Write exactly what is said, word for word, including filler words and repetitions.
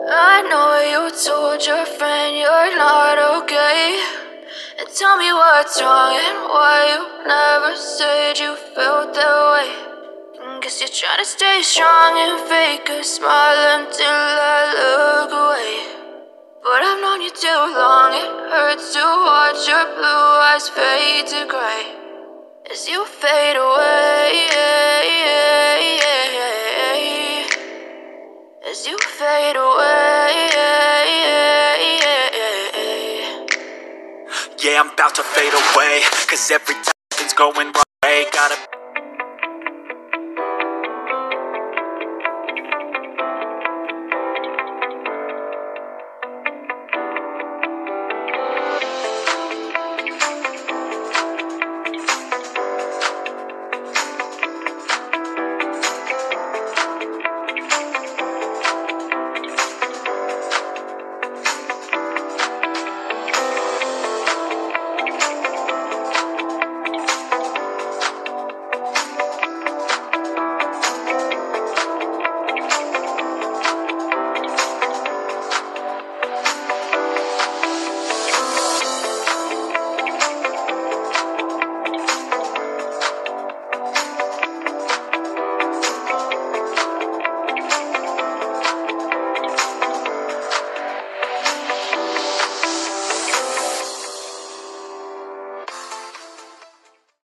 I know you told your friend you're not okay, and tell me what's wrong and why you never said you felt that way. Guess you're trying to stay strong and fake a smile until I look away. But I've known you too long, it hurts to watch your blue eyes fade to gray as you fade away, as you fade away. Yeah, I'm about to fade away, cause every time things going wrong, gotta